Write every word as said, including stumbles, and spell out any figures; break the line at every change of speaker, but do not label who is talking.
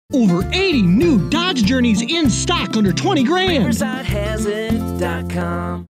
Over eighty new Dodge Journeys in stock under twenty grand.
Riverside Has It dot com